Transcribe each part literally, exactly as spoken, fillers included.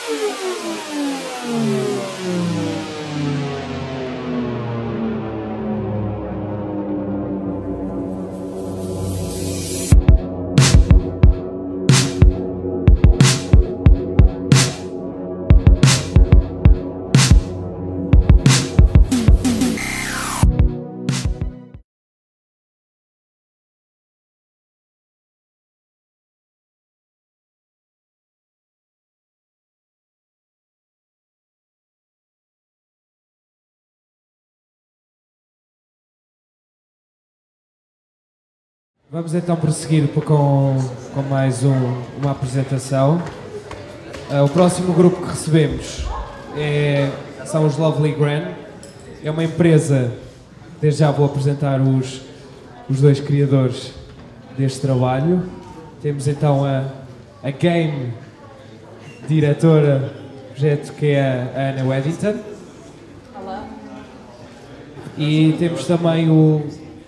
Vamos então prosseguir com, com mais um, uma apresentação. Uh, o próximo grupo que recebemos é, são os Lovely Gran. É uma empresa, desde já vou apresentar os, os dois criadores deste trabalho. Temos então a, a Game Diretora do projeto, que é a Ana Weddington. Olá. E temos também o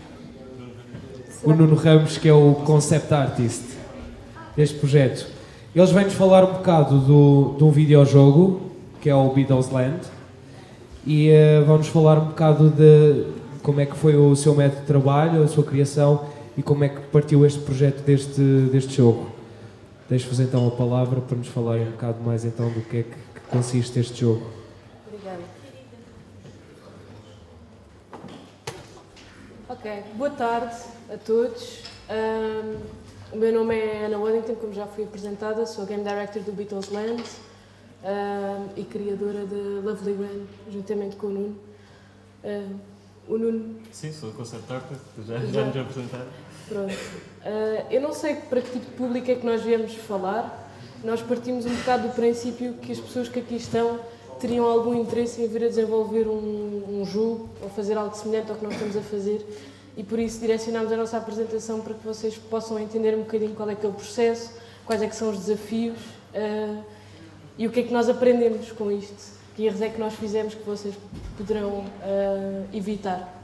o Nuno Ramos, que é o Concept Artist deste projeto. Eles vêm-nos falar um bocado do, de um videojogo, que é o Beatles Land, e uh, vão-nos falar um bocado de como é que foi o seu método de trabalho, a sua criação, e como é que partiu este projeto deste, deste jogo. Deixo-vos então a palavra para nos falarem um bocado mais então do que é que, que consiste este jogo. Obrigada. Ok, boa tarde a todos. Um, o meu nome é Ana Weddington, como já fui apresentada, sou Game Director do Beatles Land um, e criadora de Lovely Gran, juntamente com o Nuno. Um, o Nuno... Sim, sou o Concept Artist, já, já nos apresentaram. Pronto. Uh, eu não sei para que tipo de público é que nós viemos falar. Nós partimos um bocado do princípio que as pessoas que aqui estão teriam algum interesse em vir a desenvolver um, um jogo ou fazer algo semelhante ao que nós estamos a fazer. E por isso direcionamos a nossa apresentação para que vocês possam entender um bocadinho qual é que é o processo, quais é que são os desafios uh, e o que é que nós aprendemos com isto, que erros é que nós fizemos que vocês poderão uh, evitar.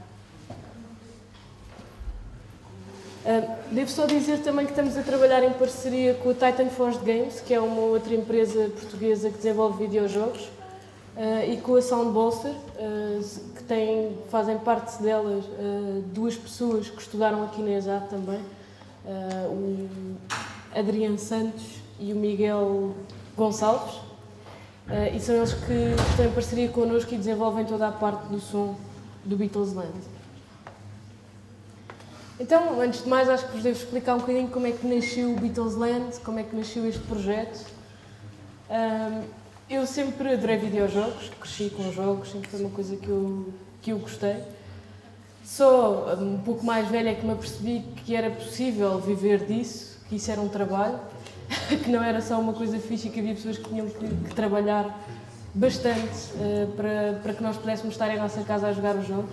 Uh, devo só dizer também que estamos a trabalhar em parceria com a Titan Forge Games, que é uma outra empresa portuguesa que desenvolve videojogos, Uh, e com a Soundbolster, uh, que tem, fazem parte delas uh, duas pessoas que estudaram aqui na ESAD também, uh, o Adriano Santos e o Miguel Gonçalves, uh, e são eles que estão em parceria connosco e desenvolvem toda a parte do som do Beatles Land. Então, antes de mais, acho que vos devo explicar um bocadinho como é que nasceu o Beatles Land, como é que nasceu este projeto. Um, Eu sempre adorei videojogos, cresci com jogos, sempre foi uma coisa que eu, que eu gostei. Só um pouco mais velha é que me apercebi que era possível viver disso, que isso era um trabalho, que não era só uma coisa fixe e que havia pessoas que tinham que, que trabalhar bastante uh, para, para que nós pudéssemos estar em nossa casa a jogar os jogos.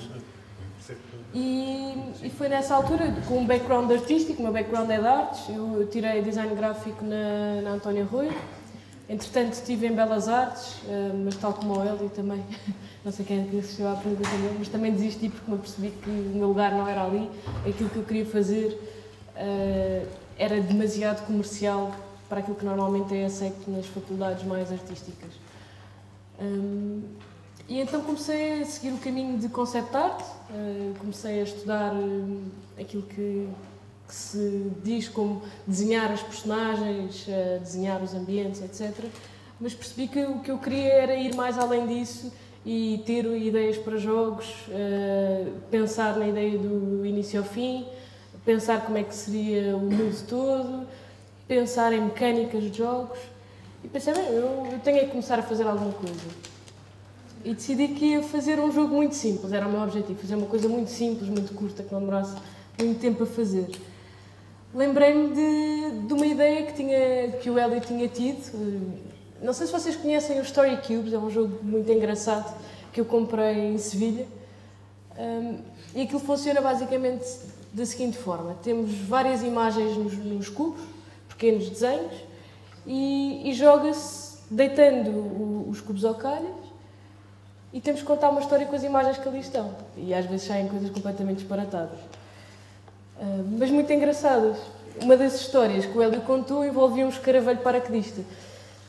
E, e foi nessa altura, com um background artístico, o meu background é de artes, eu, eu tirei design gráfico na, na Antónia Rui. Entretanto, estive em Belas Artes, mas tal como o Hélio também, não sei quem é que assistiu à apresentação dele, mas também desisti porque me apercebi que o meu lugar não era ali, aquilo que eu queria fazer uh, era demasiado comercial para aquilo que normalmente é aceito nas faculdades mais artísticas. Um, e então comecei a seguir o caminho de concept art, uh, comecei a estudar uh, aquilo que que se diz como desenhar as personagens, uh, desenhar os ambientes, etcétera. Mas percebi que o que eu queria era ir mais além disso e ter ideias para jogos, uh, pensar na ideia do início ao fim, pensar como é que seria o mundo todo, pensar em mecânicas de jogos. E pensei, bem, eu, eu tenho que começar a fazer alguma coisa. E decidi que ia fazer um jogo muito simples, era o meu objetivo, fazer uma coisa muito simples, muito curta, que não demorasse muito tempo a fazer. Lembrei-me de, de uma ideia que, tinha, que o Hélio tinha tido. Não sei se vocês conhecem o Story Cubes, é um jogo muito engraçado que eu comprei em Sevilha. Um, e aquilo funciona basicamente da seguinte forma: temos várias imagens nos, nos cubos, pequenos desenhos, e, e joga-se deitando o, os cubos ao calhas e temos que contar uma história com as imagens que ali estão. E às vezes saem coisas completamente disparatadas. Uh, mas muito engraçadas. Uma das histórias que o Hélio contou envolvia um escaravelho paraquedista.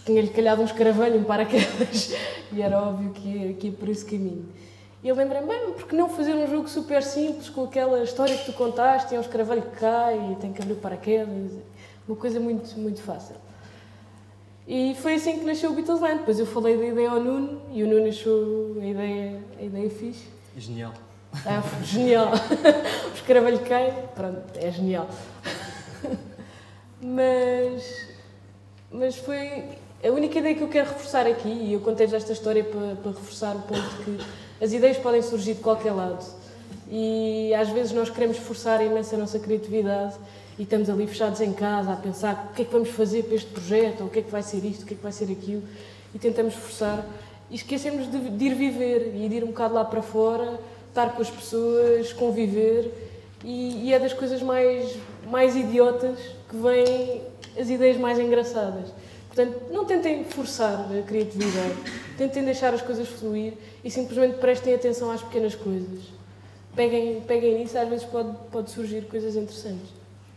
tinha-lhe calhado um escaravelho, um paraquedas, e era óbvio que ia, que ia por esse caminho. E eu lembrei-me, bem, porque não fazer um jogo super simples, com aquela história que tu contaste, é um escaravelho que cai e tem que abrir o paraquedas, uma coisa muito, muito fácil. E foi assim que nasceu o Beatles Land. Depois eu falei da ideia ao Nuno, e o Nuno achou a ideia, a ideia fixe. Genial. Ah, genial. O escaravelho cai, pronto, é genial. Mas, mas foi a única ideia que eu quero reforçar aqui, e eu contei-vos esta história para, para reforçar o ponto de que as ideias podem surgir de qualquer lado. E às vezes nós queremos forçar imenso a nossa criatividade e estamos ali fechados em casa a pensar o que é que vamos fazer para este projeto, ou o que é que vai ser isto, o que é que vai ser aquilo, e tentamos forçar e esquecemos de, de ir viver e de ir um bocado lá para fora, estar com as pessoas, conviver, e, e é das coisas mais, mais idiotas que vêm as ideias mais engraçadas. Portanto, não tentem forçar a criatividade, tentem deixar as coisas fluir e simplesmente prestem atenção às pequenas coisas. Peguem, peguem nisso, às vezes pode, pode surgir coisas interessantes.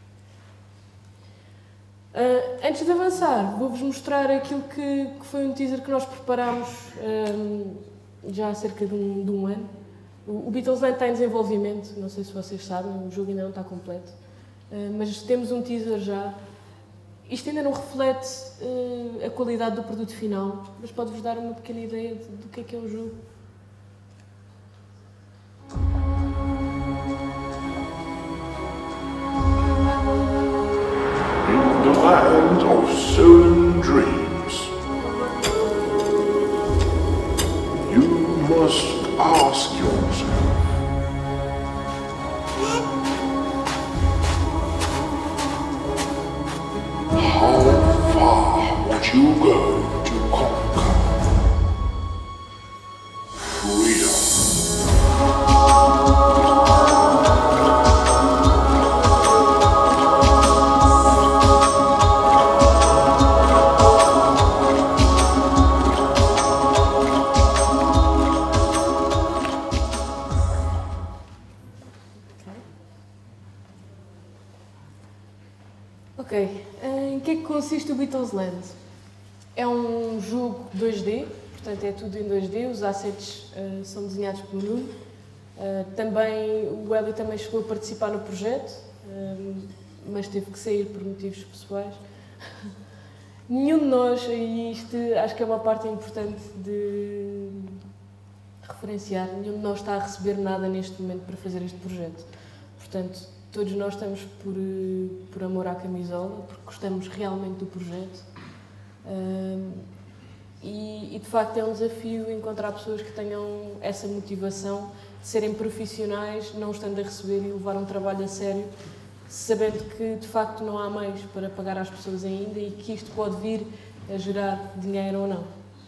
Uh, antes de avançar, vou-vos mostrar aquilo que, que foi um teaser que nós preparámos um, já há cerca de um, de um ano. O, o Beatles Land está em desenvolvimento, não sei se vocês sabem, o jogo ainda não está completo, uh, mas temos um teaser já. Isto ainda não reflete uh, a qualidade do produto final, mas pode-vos dar uma pequena ideia de, do que é que é o jogo. In the land of stolen dreams, you must ask yourself, how far would you go to conquer freedom? Ok, em que é que consiste o Beatles Land? É um jogo dois D, portanto é tudo em dois D, os assets uh, são desenhados pelo Nuno. Uh, também, o Hélio também chegou a participar no projeto, uh, mas teve que sair por motivos pessoais. Nenhum de nós, e isto acho que é uma parte importante de referenciar, nenhum de nós está a receber nada neste momento para fazer este projeto. Portanto, todos nós estamos por, por amor à camisola, porque gostamos realmente do projeto. Um, e, e, de facto, é um desafio encontrar pessoas que tenham essa motivação de serem profissionais, não estando a receber e levar um trabalho a sério, sabendo que, de facto, não há meios para pagar às pessoas ainda e que isto pode vir a gerar dinheiro ou não.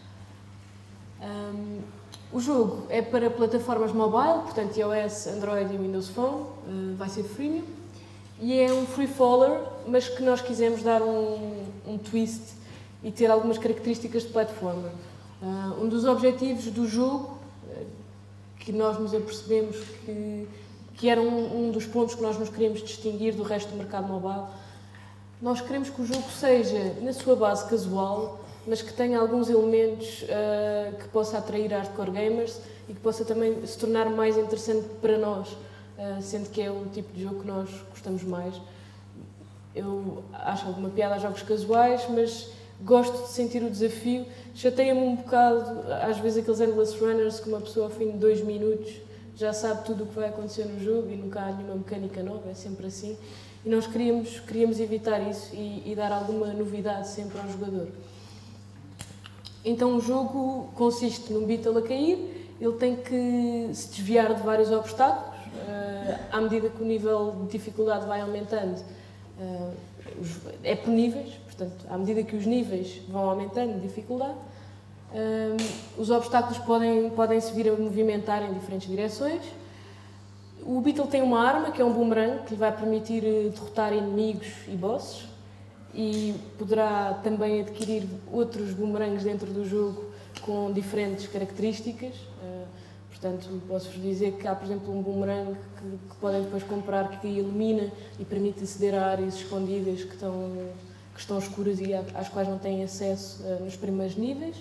Um, O jogo é para plataformas mobile, portanto iOS, Android e Windows Phone, uh, vai ser freemium, e é um free faller, mas que nós quisemos dar um, um twist e ter algumas características de plataforma. Uh, um dos objetivos do jogo, uh, que nós nos apercebemos que, que era um, um dos pontos que nós nos queríamos distinguir do resto do mercado mobile, nós queremos que o jogo seja, na sua base, casual, mas que tenha alguns elementos uh, que possa atrair hardcore gamers e que possa também se tornar mais interessante para nós, uh, sendo que é um tipo de jogo que nós gostamos mais. Eu acho alguma piada a jogos casuais, mas gosto de sentir o desafio. Chateia-me um bocado, às vezes, aqueles endless runners que uma pessoa, ao fim de dois minutos, já sabe tudo o que vai acontecer no jogo e nunca há nenhuma mecânica nova, é sempre assim. E nós queríamos, queríamos evitar isso e, e dar alguma novidade sempre ao jogador. Então o jogo consiste num Beatle a cair, ele tem que se desviar de vários obstáculos, uh, à medida que o nível de dificuldade vai aumentando, uh, é por níveis, portanto, à medida que os níveis vão aumentando de dificuldade, uh, os obstáculos podem, podem se vir a movimentar em diferentes direções. O Beatle tem uma arma, que é um boomerang, que lhe vai permitir derrotar inimigos e bosses, e poderá também adquirir outros boomerangs dentro do jogo com diferentes características. Uh, portanto, posso-vos dizer que há, por exemplo, um boomerang que, que podem depois comprar que ilumina e permite aceder a áreas escondidas que estão, que estão escuras e às quais não têm acesso uh, nos primeiros níveis.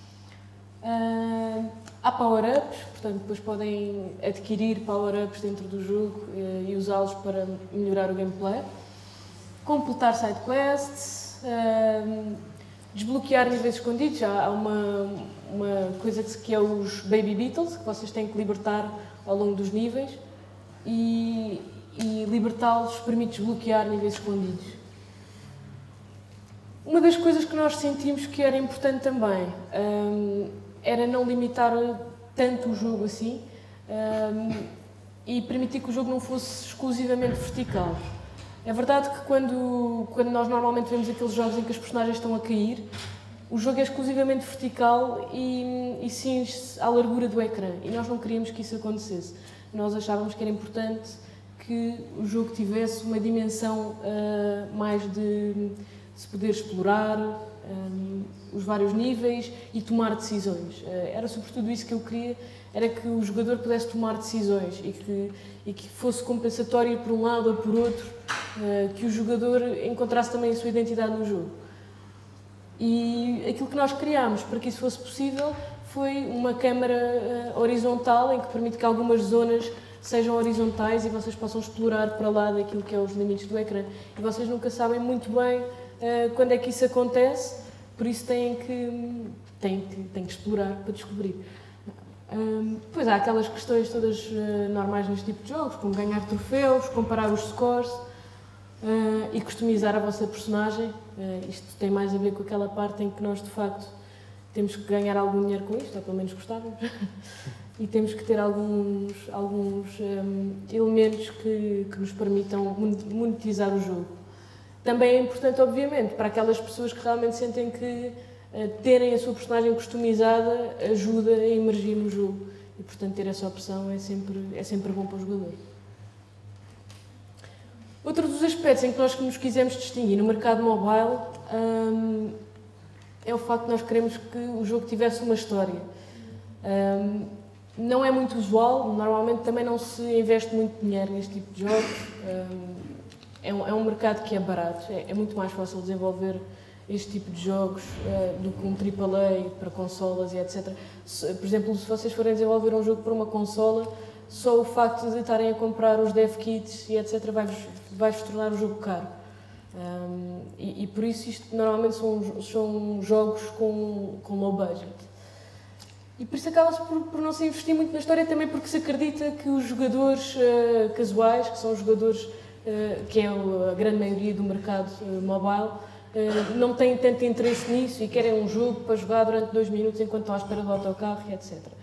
Uh, há power-ups, portanto depois podem adquirir power-ups dentro do jogo uh, e usá-los para melhorar o gameplay. Completar sidequests, uh, desbloquear níveis escondidos. Há uma, uma coisa que é os Baby Beetles, que vocês têm que libertar ao longo dos níveis, e, e libertá-los permite desbloquear níveis escondidos. Uma das coisas que nós sentimos que era importante também um, era não limitar tanto o jogo assim um, e permitir que o jogo não fosse exclusivamente vertical. É verdade que quando, quando nós normalmente vemos aqueles jogos em que as personagens estão a cair, o jogo é exclusivamente vertical e, e cinge-se à largura do ecrã, e nós não queríamos que isso acontecesse. Nós achávamos que era importante que o jogo tivesse uma dimensão uh, mais de se poder explorar um, os vários níveis e tomar decisões. Uh, era sobretudo isso que eu queria, era que o jogador pudesse tomar decisões e que, e que fosse compensatório por um lado ou por outro, uh, que o jogador encontrasse também a sua identidade no jogo. E aquilo que nós criámos para que isso fosse possível foi uma câmara uh, horizontal, em que permite que algumas zonas sejam horizontais e vocês possam explorar para lá daquilo que é os limites do ecrã. E vocês nunca sabem muito bem uh, quando é que isso acontece, por isso têm que, têm que, têm que explorar para descobrir. Um, depois há aquelas questões todas uh, normais neste tipo de jogos, como ganhar troféus, comparar os scores uh, e customizar a vossa personagem. Uh, isto tem mais a ver com aquela parte em que nós, de facto, temos que ganhar algum dinheiro com isto, ou pelo menos gostávamos, e temos que ter alguns, alguns um, elementos que, que nos permitam monetizar o jogo. Também é importante, obviamente, para aquelas pessoas que realmente sentem que uh, terem a sua personagem customizada ajuda a emergir no jogo, e portanto ter essa opção é sempre, é sempre bom para o jogador. Outro dos aspectos em que nós nos quisemos distinguir no mercado mobile um, é o facto de nós queremos que o jogo tivesse uma história. Um, não é muito usual, normalmente também não se investe muito dinheiro neste tipo de jogos. Um, é, um, é um mercado que é barato, é, é muito mais fácil desenvolver este tipo de jogos uh, do que um triplo A para consolas e etcétera. Se, por exemplo, se vocês forem desenvolver um jogo para uma consola, só o facto de estarem a comprar os dev kits e etcétera vai-vos vai-vos tornar o jogo caro. Um, e, e por isso isto normalmente são, são jogos com, com low budget. E por isso acaba-se por, por não se investir muito na história, também porque se acredita que os jogadores uh, casuais, que são os jogadores, uh, que é a grande maioria do mercado uh, mobile, uh, não têm tanto interesse nisso e querem um jogo para jogar durante dois minutos enquanto estão à espera do autocarro e etcétera.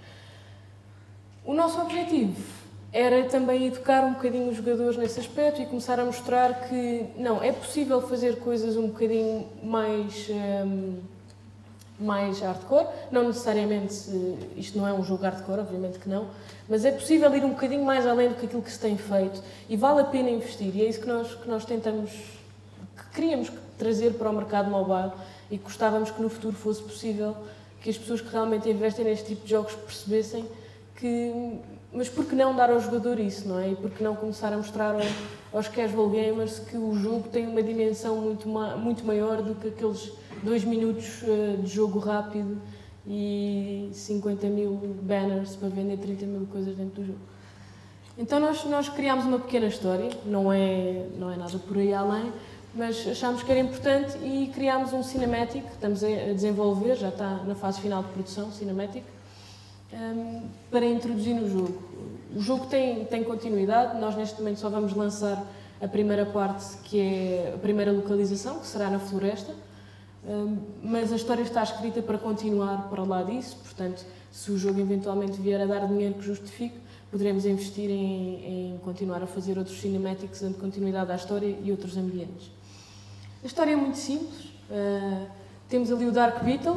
O nosso objetivo era também educar um bocadinho os jogadores nesse aspecto e começar a mostrar que, não, é possível fazer coisas um bocadinho mais, um, mais hardcore, não necessariamente, isto não é um jogo hardcore, obviamente que não, mas é possível ir um bocadinho mais além do que aquilo que se tem feito e vale a pena investir, e é isso que nós, que nós tentamos, que queríamos trazer para o mercado mobile e que gostávamos que no futuro fosse possível que as pessoas que realmente investem neste tipo de jogos percebessem que, mas por que não dar ao jogador isso, não é? E por que não começar a mostrar aos casual gamers que o jogo tem uma dimensão muito, ma muito maior do que aqueles dois minutos uh, de jogo rápido e cinquenta mil banners para vender trinta mil coisas dentro do jogo. Então nós, nós criámos uma pequena história, não é, não é nada por aí além, mas achámos que era importante e criámos um cinematic, estamos a desenvolver, já está na fase final de produção, cinematic, Um, para introduzir no jogo. O jogo tem, tem continuidade, nós neste momento só vamos lançar a primeira parte, que é a primeira localização, que será na floresta, um, mas a história está escrita para continuar para lá disso, portanto, se o jogo eventualmente vier a dar dinheiro que justifique, poderemos investir em, em continuar a fazer outros cinematics dando continuidade à história e outros ambientes. A história é muito simples, uh, temos ali o Dark Beetle,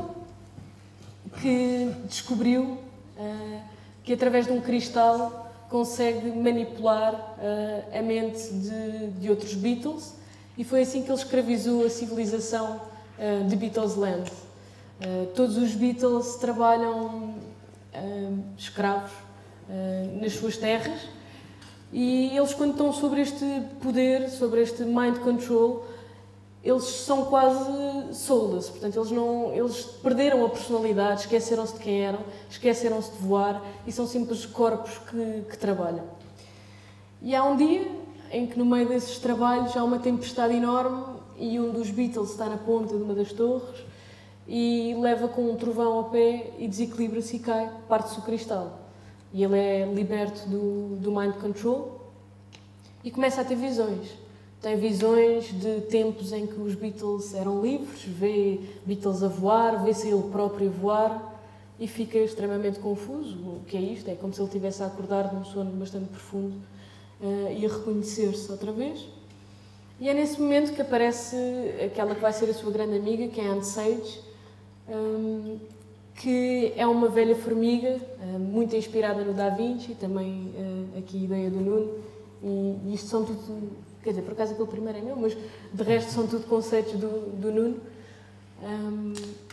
que descobriu Uh, que através de um cristal consegue manipular uh, a mente de, de outros Beatles, e foi assim que ele escravizou a civilização uh, de Beatles Land. Uh, todos os Beatles trabalham uh, escravos uh, nas suas terras, e eles, quando estão sobre este poder, sobre este mind control, eles são quase soulless, portanto eles, não, eles perderam a personalidade, esqueceram-se de quem eram, esqueceram-se de voar e são simples corpos que, que trabalham. E há um dia em que no meio desses trabalhos há uma tempestade enorme e um dos Beatles está na ponta de uma das torres e leva com um trovão ao pé e desequilibra-se e cai, parte-se o cristal. E ele é liberto do, do mind control e começa a ter visões. Tem visões de tempos em que os Beatles eram livres, vê Beatles a voar, vê-se ele próprio a voar e fica extremamente confuso. O que é isto? É como se ele estivesse a acordar de um sono bastante profundo uh, e a reconhecer-se outra vez. E é nesse momento que aparece aquela que vai ser a sua grande amiga, que é a Aunt Sage, um, que é uma velha formiga, uh, muito inspirada no Da Vinci, também uh, aqui a ideia do Nuno, e, e isto são tudo... Quer dizer, por acaso aquele primeiro é meu, mas de resto são tudo conceitos do, do Nuno. Um,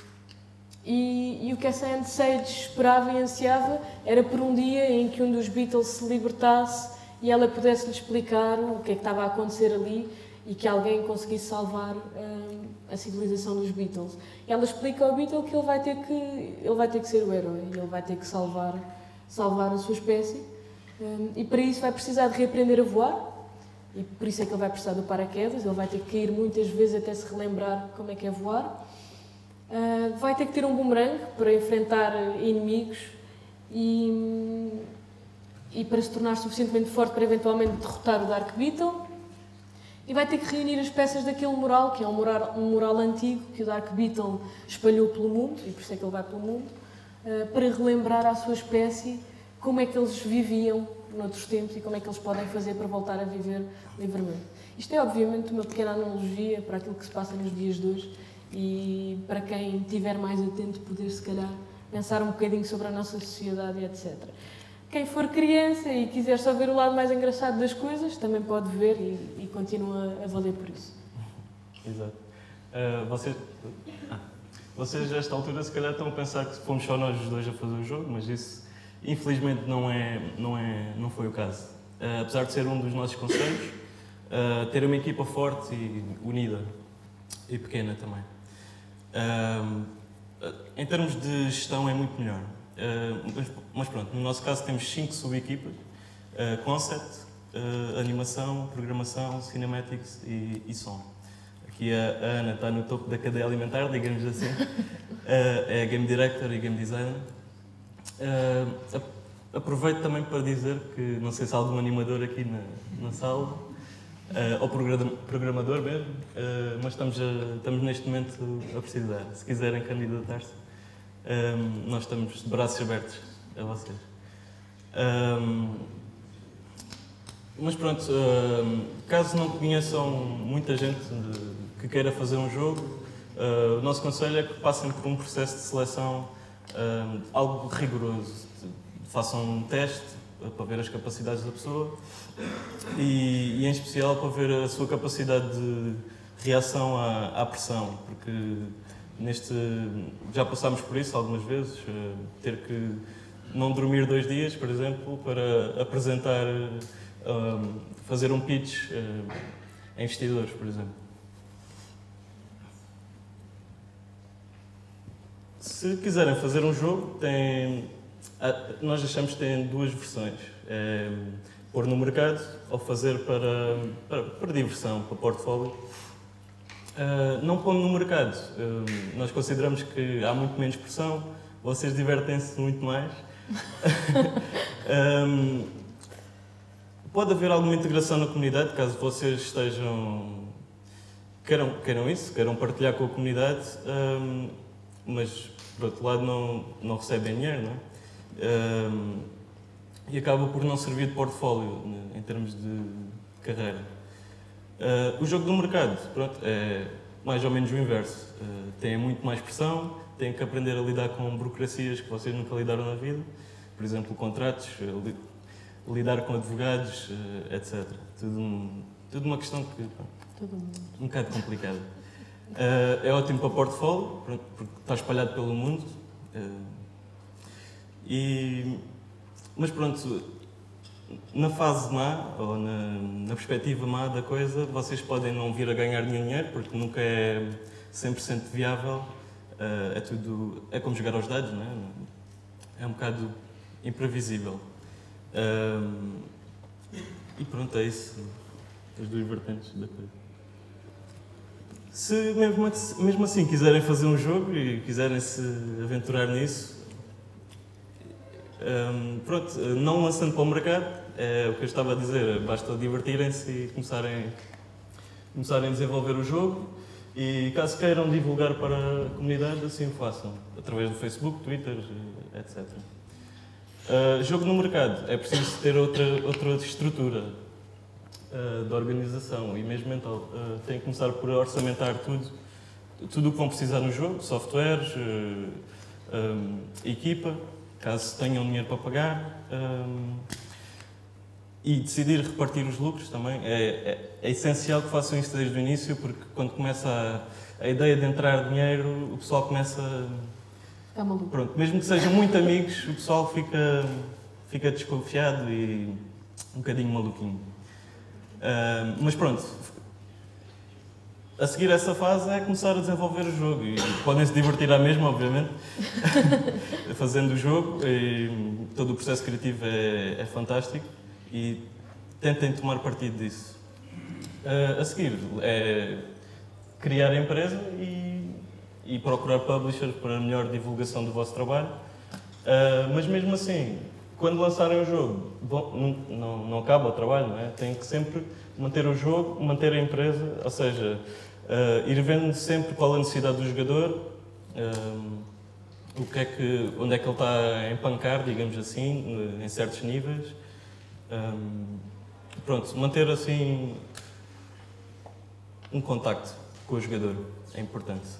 e, e o que essa Aunt Sage esperava e ansiava era por um dia em que um dos Beatles se libertasse e ela pudesse lhe explicar o que é que estava a acontecer ali e que alguém conseguisse salvar um, a civilização dos Beatles. E ela explica ao Beatle que ele vai ter que, ele vai ter que ser o herói, ele vai ter que salvar, salvar a sua espécie. Um, e para isso vai precisar de reaprender a voar. E por isso é que ele vai precisar do paraquedas, ele vai ter que cair muitas vezes até se relembrar como é que é voar. Uh, vai ter que ter um boomerang para enfrentar inimigos e, e para se tornar suficientemente forte para eventualmente derrotar o Dark Beetle. E vai ter que reunir as peças daquele mural, que é um mural, um mural antigo que o Dark Beetle espalhou pelo mundo, e por isso é que ele vai pelo mundo, uh, para relembrar à sua espécie como é que eles viviam noutros tempos e como é que eles podem fazer para voltar a viver livremente. Isto é, obviamente, uma pequena analogia para aquilo que se passa nos dias de hoje e para quem estiver mais atento poder, se calhar, pensar um bocadinho sobre a nossa sociedade e etcétera. Quem for criança e quiser só ver o lado mais engraçado das coisas, também pode ver e, e continua a valer por isso. Exato. Uh, vocês, ah, vocês, a esta altura, se calhar estão a pensar que fomos só nós os dois a fazer o jogo, mas isso... Infelizmente não, é, não, é, não foi o caso. Uh, apesar de ser um dos nossos conselhos, uh, ter uma equipa forte e unida e pequena também. Uh, em termos de gestão é muito melhor. Uh, mas, mas pronto, no nosso caso temos cinco sub-equipas. Uh, concept, uh, animação, programação, cinematics e, e som. Aqui a, a Ana está no topo da cadeia alimentar, digamos assim. Uh, é Game Director e Game Designer. Uh, aproveito também para dizer que, não sei se há algum animador aqui na, na sala, uh, ou programador mesmo, uh, mas estamos, a, estamos neste momento a precisar. Se quiserem candidatar-se, um, nós estamos de braços abertos a vocês. Um, mas pronto, uh, caso não conheçam muita gente de, que queira fazer um jogo, uh, o nosso conselho é que passem por um processo de seleção Uh, algo rigoroso. Façam um teste para ver as capacidades da pessoa e, e em especial para ver a sua capacidade de reação à, à pressão, porque neste, já passámos por isso algumas vezes, uh, ter que não dormir dois dias, por exemplo, para apresentar, uh, fazer um pitch uh, a investidores, por exemplo. Se quiserem fazer um jogo, tem, nós achamos que tem duas versões. É pôr no mercado ou fazer para, para, para diversão, para portfólio. Uh, não pondo no mercado. Uh, nós consideramos que há muito menos pressão, vocês divertem-se muito mais. um, pode haver alguma integração na comunidade, caso vocês estejam... Queiram, queiram isso, queiram partilhar com a comunidade. Um, mas, por outro lado, não, não recebem dinheiro, não é? Um, e acaba por não servir de portfólio, né, em termos de carreira. Uh, o jogo do mercado, pronto, é mais ou menos o inverso. Uh, tem muito mais pressão, têm que aprender a lidar com burocracias que vocês nunca lidaram na vida, por exemplo, contratos, uh, li, lidar com advogados, uh, etcétera. Tudo, um, tudo uma questão que, pronto, um bocado complicada. Uh, é ótimo para portfólio, porque está espalhado pelo mundo. Uh, e, mas pronto, na fase má, ou na, na perspectiva má da coisa, vocês podem não vir a ganhar nenhum dinheiro, porque nunca é cem por cento viável. Uh, é tudo... é como jogar aos dados, não é? É um bocado imprevisível. Uh, e pronto, é isso. As duas vertentes da coisa. Se mesmo, mesmo assim quiserem fazer um jogo e quiserem se aventurar nisso, um, pronto, não lançando para o mercado, é o que eu estava a dizer, basta divertirem-se e começarem, começarem a desenvolver o jogo e caso queiram divulgar para a comunidade, assim o façam, através do Facebook, Twitter, etcétera. Uh, jogo no mercado, é preciso ter outra, outra estrutura uh, de organização e mesmo mental. Uh, tem que começar por orçamentar tudo, tudo o que vão precisar no jogo, softwares, uh, um, equipa, caso tenham dinheiro para pagar, um, e decidir repartir os lucros também. É, é, é essencial que façam isso desde o início, porque quando começa a, a ideia de entrar dinheiro, o pessoal começa... É maluco. Pronto, mesmo que sejam muito amigos, o pessoal fica, fica desconfiado e um bocadinho maluquinho. Uh, mas pronto, a seguir essa fase é começar a desenvolver o jogo e podem se divertir à mesma, obviamente, fazendo o jogo e todo o processo criativo é, é fantástico e tentem tomar partido disso. Uh, a seguir é criar a empresa e e procurar publishers para a melhor divulgação do vosso trabalho. Uh, mas mesmo assim, quando lançarem o jogo, bom, não, não, não acaba o trabalho, não é? Tem que sempre manter o jogo, manter a empresa, ou seja, uh, ir vendo sempre qual é a necessidade do jogador, uh, o que é que, onde é que ele está a empancar, digamos assim, em certos níveis. Um, pronto, manter assim um contacto com o jogador é importante.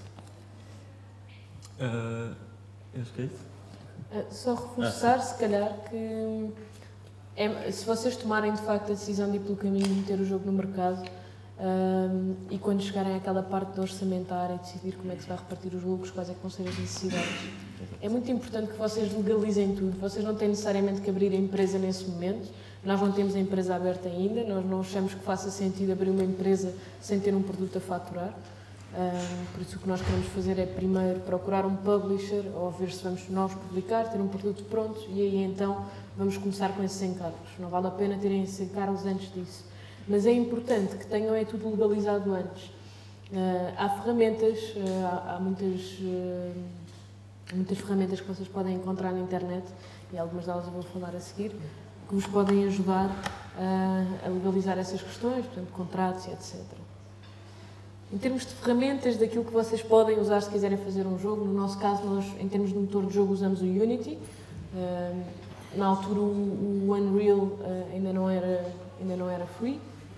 Uh, acho que é isso. Uh, só reforçar, ah, se calhar, que é, se vocês tomarem de facto a decisão de ir pelo caminho de meter o jogo no mercado um, e quando chegarem àquela parte de orçamentar e decidir como é que se vai repartir os lucros, quais é que vão ser as necessidades, é muito importante que vocês legalizem tudo. Vocês não têm necessariamente que abrir a empresa nesse momento. Nós não temos a empresa aberta ainda, nós não achamos que faça sentido abrir uma empresa sem ter um produto a faturar. Um, por isso o que nós queremos fazer é primeiro procurar um publisher ou ver se vamos nós publicar, ter um produto pronto e aí então vamos começar com esses encargos. Não vale a pena terem esses encargos antes disso. Mas é importante que tenham é tudo legalizado antes. Uh, há ferramentas, uh, há, há muitas, uh, muitas ferramentas que vocês podem encontrar na internet e algumas delas eu vou falar a seguir, que vos podem ajudar uh, a legalizar essas questões, portanto contratos e etcétera. Em termos de ferramentas, daquilo que vocês podem usar se quiserem fazer um jogo, no nosso caso, nós, em termos de motor de jogo, usamos o Unity. Uh, na altura, o, o Unreal uh, ainda, não era, ainda não era free,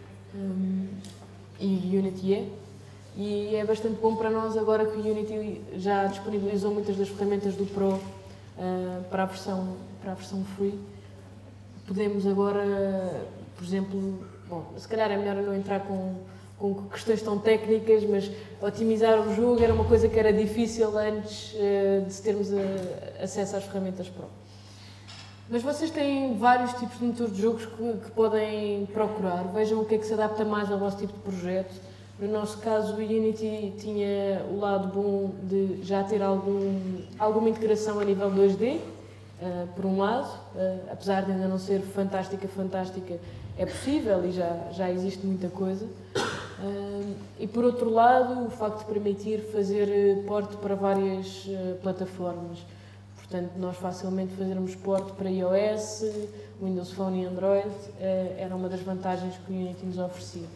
um, e o Unity é. E é bastante bom para nós agora que o Unity já disponibilizou muitas das ferramentas do Pro uh, para, a versão, para a versão free. Podemos agora, por exemplo, bom, se calhar é melhor eu não entrar com... com questões tão técnicas, mas otimizar o jogo era uma coisa que era difícil antes uh, de termos uh, acesso às ferramentas Pro. Mas vocês têm vários tipos de motores de jogos que, que podem procurar, vejam o que é que se adapta mais ao vosso tipo de projeto. No nosso caso, o Unity tinha o lado bom de já ter algum, alguma integração a nível dois D, uh, por um lado, uh, apesar de ainda não ser fantástica, fantástica, é possível e já, já existe muita coisa. Uh, e por outro lado, o facto de permitir fazer porte para várias uh, plataformas. Portanto, nós facilmente fazermos porte para iOS, Windows Phone e Android, uh, era uma das vantagens que o Unity nos oferecia.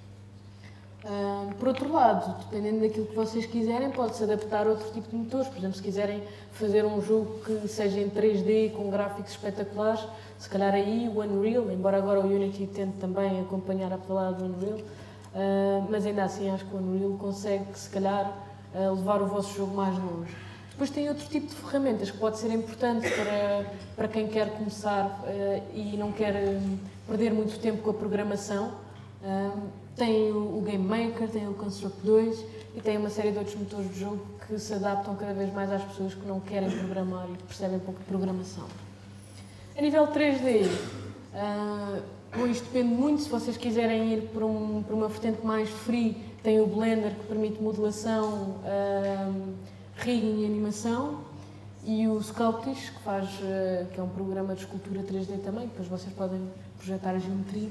Uh, por outro lado, dependendo daquilo que vocês quiserem, pode-se adaptar a outro tipo de motores. Por exemplo, se quiserem fazer um jogo que seja em três D, com gráficos espetaculares, se calhar aí o Unreal, embora agora o Unity tente também acompanhar a pedalada do Unreal, uh, mas ainda assim acho que o Unreal consegue, se calhar, uh, levar o vosso jogo mais longe. Depois tem outro tipo de ferramentas que pode ser importante para, para quem quer começar uh, e não quer um, perder muito tempo com a programação. Uh, tem o, o Game Maker, tem o Construct dois e tem uma série de outros motores de jogo que se adaptam cada vez mais às pessoas que não querem programar e que percebem pouco de programação. A nível três D, Uh, bom, isto depende muito, se vocês quiserem ir para, um, para uma vertente mais free, tem o Blender que permite modelação, uh, rigging e animação, e o Sculptix, que, faz, uh, que é um programa de escultura três D também, depois vocês podem projetar a geometria,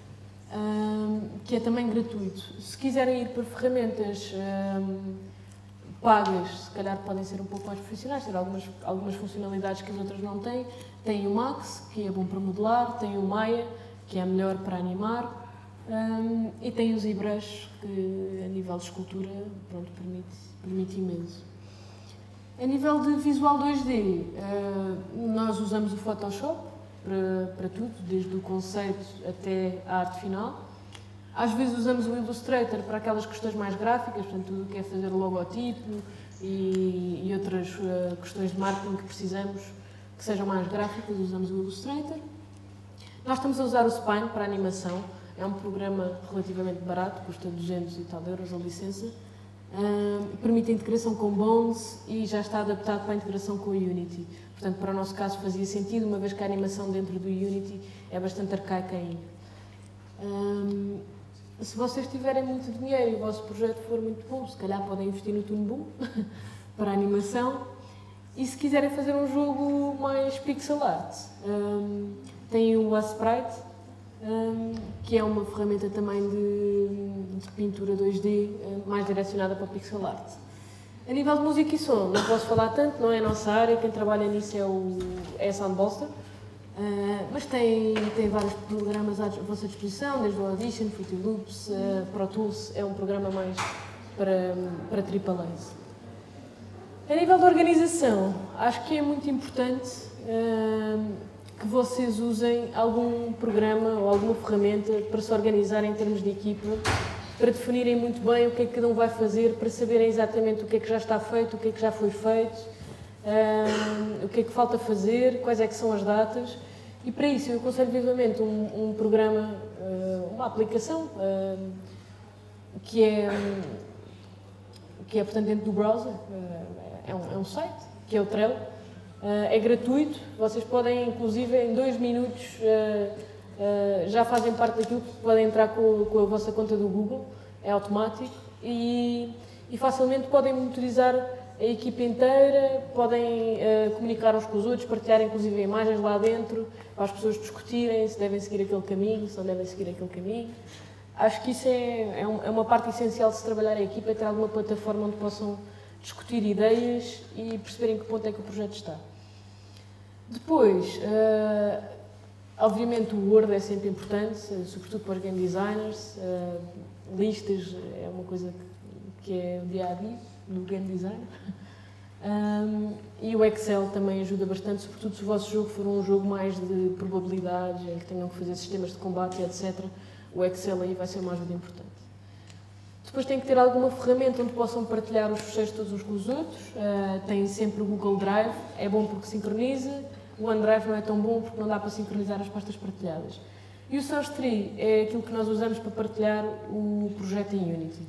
uh, que é também gratuito. Se quiserem ir para ferramentas uh, pagas, se calhar podem ser um pouco mais profissionais, ter algumas, algumas funcionalidades que as outras não têm. Tem o Max, que é bom para modelar, tem o Maya, que é melhor para animar, um, e tem o ZBrush, que a nível de escultura, pronto, permite, permite imenso. A nível de visual dois D, uh, nós usamos o Photoshop para, para tudo, desde o conceito até a arte final. Às vezes usamos o Illustrator para aquelas questões mais gráficas, portanto, tudo o que é fazer o logotipo e, e outras uh, questões de marketing que precisamos que sejam mais gráficas, usamos o Illustrator. Nós estamos a usar o Spine para a animação, é um programa relativamente barato, custa duzentos e tal euros a licença, uh, permite a integração com Bones e já está adaptado para a integração com o Unity. Portanto, para o nosso caso fazia sentido, uma vez que a animação dentro do Unity é bastante arcaica ainda. Um, se vocês tiverem muito dinheiro e o vosso projeto for muito bom, se calhar podem investir no Toon Boom para a animação. E se quiserem fazer um jogo mais pixel art, um, tem o Asprite, um, que é uma ferramenta também de, de pintura dois D, um, mais direcionada para o pixel art. A nível de música e som, não posso falar tanto, não é a nossa área, quem trabalha nisso é, o, é a Soundbuster. Uh, mas tem, tem vários programas à vossa disposição, desde o Audition, Fruity Loops, uh, Pro Tools é um programa mais para, para Triple A's. A nível de organização, acho que é muito importante uh, que vocês usem algum programa ou alguma ferramenta para se organizarem em termos de equipa, para definirem muito bem o que é que cada um vai fazer, para saberem exatamente o que é que já está feito, o que é que já foi feito, Uh, o que é que falta fazer, quais é que são as datas, e para isso eu aconselho vivamente um, um programa, uh, uma aplicação uh, que é, que é portanto dentro do browser, uh, é, um, é um site, que é o Trello, uh, é gratuito, vocês podem inclusive em dois minutos uh, uh, já fazem parte daquilo, podem entrar com, com a vossa conta do Google, é automático, e, e facilmente podem monitorizar a equipa inteira, podem uh, comunicar uns com os outros, partilhar inclusive imagens lá dentro, para as pessoas discutirem se devem seguir aquele caminho, se não devem seguir aquele caminho. Acho que isso é, é, um, é uma parte essencial de se trabalhar a equipa, é ter alguma plataforma onde possam discutir ideias e perceberem que ponto é que o projeto está. Depois, uh, obviamente o Word é sempre importante, sobretudo para os game designers, uh, listas é uma coisa que, que é o dia-a-dia do game design. Um, e o Excel também ajuda bastante, sobretudo se o vosso jogo for um jogo mais de probabilidades, em que tenham que fazer sistemas de combate, etcétera. O Excel aí vai ser uma ajuda importante. Depois tem que ter alguma ferramenta onde possam partilhar os fecheiros todos uns com os outros. Uh, tem sempre o Google Drive, é bom porque sincroniza. O OneDrive não é tão bom porque não dá para sincronizar as pastas partilhadas. E o Source Tree é aquilo que nós usamos para partilhar o projeto em Unity.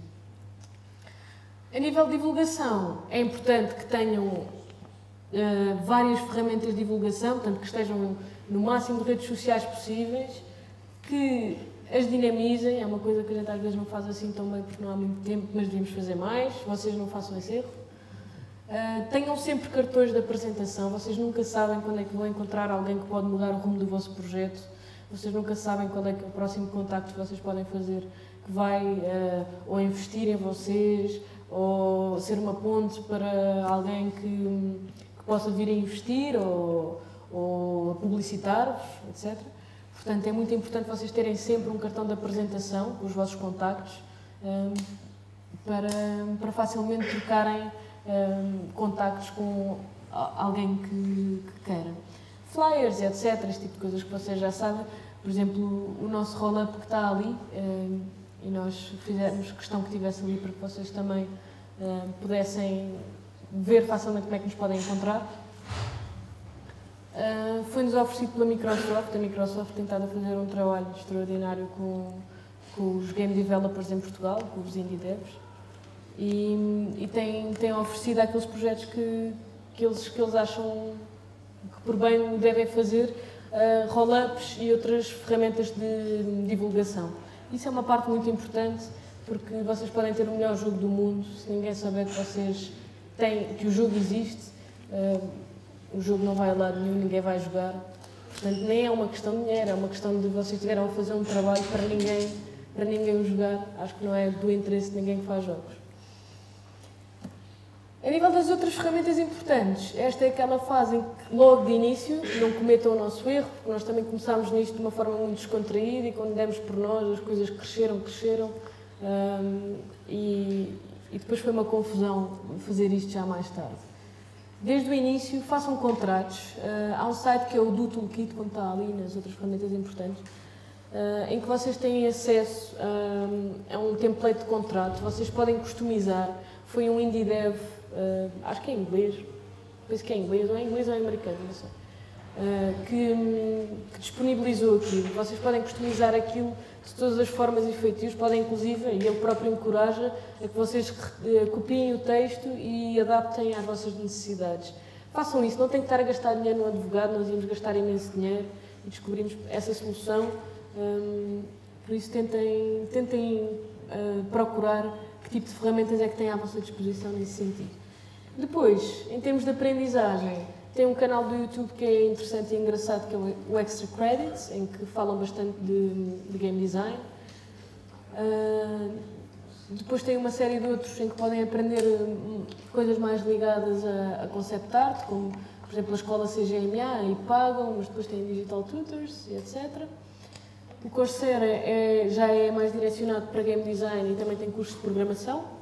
A nível de divulgação, é importante que tenham uh, várias ferramentas de divulgação, portanto, que estejam no máximo de redes sociais possíveis, que as dinamizem, é uma coisa que a gente às vezes não faz assim tão bem porque não há muito tempo, mas devíamos fazer mais, vocês não façam esse erro. Uh, tenham sempre cartões de apresentação, vocês nunca sabem quando é que vão encontrar alguém que pode mudar o rumo do vosso projeto, vocês nunca sabem qual é que é o próximo contacto que vocês podem fazer, que vai uh, ou investir em vocês, ou ser uma ponte para alguém que, que possa vir a investir ou, ou publicitar-vos, etcétera. Portanto, é muito importante vocês terem sempre um cartão de apresentação com os vossos contactos um, para, para facilmente trocarem um, contactos com alguém que, que queira. Flyers, etcétera, este tipo de coisas que vocês já sabem. Por exemplo, o nosso roll-up que está ali, um, e nós fizemos questão que estivesse ali para que vocês também uh, pudessem ver facilmente como é que nos podem encontrar. Uh, Foi-nos oferecido pela Microsoft. A Microsoft tem estado a fazer um trabalho extraordinário com, com os game developers em Portugal, com os indie devs, e, e tem, tem oferecido aqueles projetos que, que, eles, que eles acham que por bem o devem fazer, uh, roll-ups e outras ferramentas de divulgação. Isso é uma parte muito importante, porque vocês podem ter o melhor jogo do mundo, se ninguém souber que vocês têm, que o jogo existe, uh, o jogo não vai a lado nenhum, ninguém vai jogar. Portanto, nem é uma questão de dinheiro, é uma questão de vocês tiveram a fazer um trabalho para ninguém, para ninguém o jogar. Acho que não é do interesse de ninguém que faz jogos. A nível das outras ferramentas importantes, esta é aquela fase em que, logo de início, não cometam o nosso erro, porque nós também começámos nisto de uma forma muito descontraída e quando demos por nós as coisas cresceram, cresceram um, e, e depois foi uma confusão fazer isto já mais tarde. Desde o início, façam contratos. Uh, há um site que é o Do Toolkit, como está ali nas outras ferramentas importantes, uh, em que vocês têm acesso um, a um template de contrato. Vocês podem customizar. Foi um indie dev, uh, acho que é inglês, penso que é inglês, ou é inglês ou é americano, não sei, uh, que, que disponibilizou aquilo. Vocês podem customizar aquilo de todas as formas e feitios, podem inclusive, e ele próprio encoraja, a que vocês uh, copiem o texto e adaptem às vossas necessidades. Façam isso, não têm que estar a gastar dinheiro no advogado, nós íamos gastar imenso dinheiro e descobrimos essa solução, um, por isso tentem, tentem uh, procurar que tipo de ferramentas é que têm à vossa disposição nesse sentido. Depois, em termos de aprendizagem, tem um canal do YouTube que é interessante e engraçado, que é o Extra Credits, em que falam bastante de, de game design. Uh, depois tem uma série de outros em que podem aprender coisas mais ligadas a, a concept art, como, por exemplo, a escola C G M A, e pagam, mas depois tem digital tutors, e etcétera. O Coursera é, já é mais direcionado para game design e também tem cursos de programação.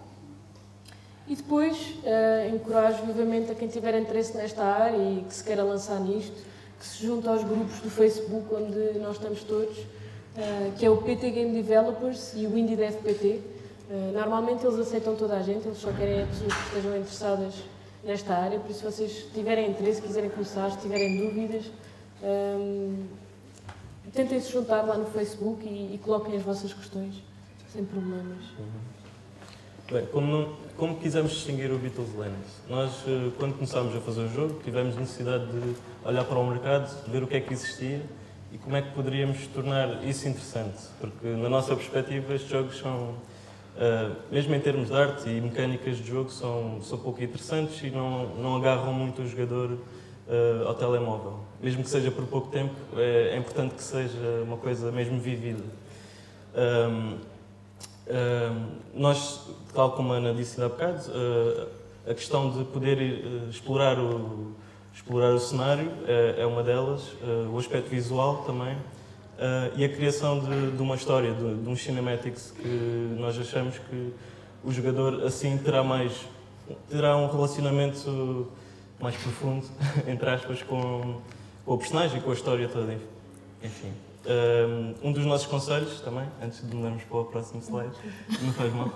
E depois, uh, encorajo vivamente a quem tiver interesse nesta área e que se queira lançar nisto, que se junte aos grupos do Facebook onde nós estamos todos, uh, que é o P T Game Developers e o Indie Dev P T. Uh, normalmente eles aceitam toda a gente, eles só querem pessoas que estejam interessadas nesta área, por isso se vocês tiverem interesse, quiserem começar, se tiverem dúvidas, um, tentem se juntar lá no Facebook e, e coloquem as vossas questões, sem problemas. Bem, como, não, como quisemos distinguir o Beatles Land, nós, quando começámos a fazer o jogo, tivemos necessidade de olhar para o mercado, ver o que é que existia e como é que poderíamos tornar isso interessante, porque, na nossa perspectiva, estes jogos são, uh, mesmo em termos de arte e mecânicas de jogo, são, são pouco interessantes e não, não agarram muito o jogador uh, ao telemóvel. Mesmo que seja por pouco tempo, é, é importante que seja uma coisa mesmo vivida. Um, Uh, nós, tal como a Ana disse há bocado, uh, a questão de poder uh, explorar, o, explorar o cenário uh, é uma delas, uh, o aspecto visual também, uh, e a criação de, de uma história, de, de um cinematics que nós achamos que o jogador assim terá, mais, terá um relacionamento mais profundo, entre aspas, com, com o personagem e com a história toda, enfim. Um dos nossos conselhos também, antes de mudarmos para o próximo slide, não faz mal,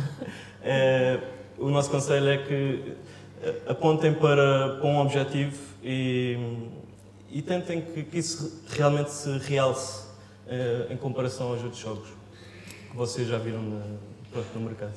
é, o nosso conselho é que apontem para, para um objetivo e, e tentem que, que isso realmente se realce é, em comparação aos outros jogos que vocês já viram no, pronto, no mercado.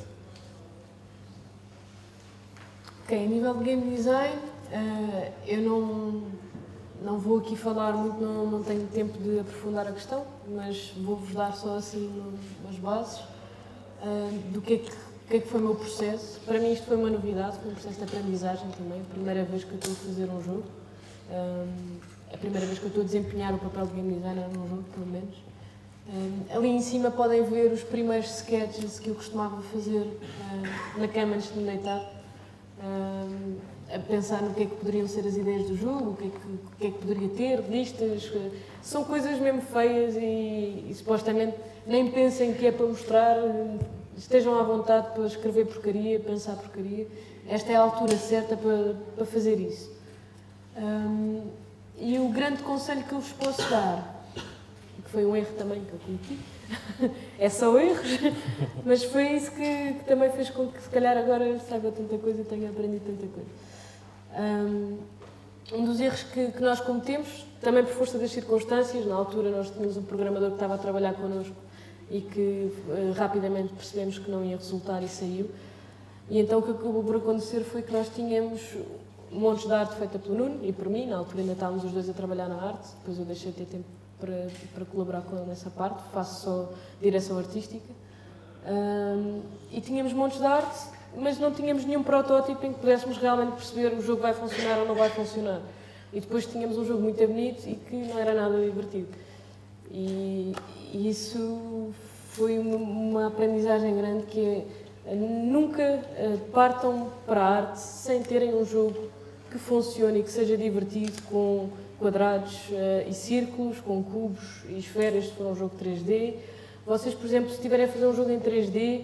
Ok, a nível de game design, uh, eu não... Não vou aqui falar muito, não, não tenho tempo de aprofundar a questão, mas vou-vos dar só assim umas bases uh, do que é que, que é que foi o meu processo. Para mim isto foi uma novidade, foi um processo de aprendizagem também, a primeira vez que eu estou a fazer um jogo, um, a primeira vez que eu estou a desempenhar o papel de game designer num jogo, pelo menos. Um, ali em cima podem ver os primeiros sketches que eu costumava fazer uh, na cama antes de me deitar. Um, a pensar no que é que poderiam ser as ideias do jogo, o que é que, o que, é que poderia ter, listas, são coisas mesmo feias e, e supostamente nem pensem que é para mostrar, estejam à vontade para escrever porcaria, pensar porcaria, esta é a altura certa para, para fazer isso. Um, e o grande conselho que eu vos posso dar, que foi um erro também que eu cometi, é só erros, mas foi isso que, que também fez com que se calhar agora saiba tanta coisa e tenha aprendido tanta coisa. Um, um dos erros que, que nós cometemos, também por força das circunstâncias, na altura nós tínhamos um programador que estava a trabalhar connosco e que uh, rapidamente percebemos que não ia resultar e saiu. E então o que acabou por acontecer foi que nós tínhamos montes de arte feita pelo Nuno e por mim, na altura ainda estávamos os dois a trabalhar na arte, depois eu deixei de ter tempo para, para colaborar com ele nessa parte, faço só direção artística. Um, e tínhamos montes de arte, mas não tínhamos nenhum protótipo em que pudéssemos realmente perceber o jogo vai funcionar ou não vai funcionar. E depois tínhamos um jogo muito bonito e que não era nada divertido. E, e isso foi uma, uma aprendizagem grande, que é nunca uh, partam para a arte sem terem um jogo que funcione e que seja divertido, com quadrados uh, e círculos, com cubos e esferas, se for um jogo três D. Vocês, por exemplo, se estiverem a fazer um jogo em três D,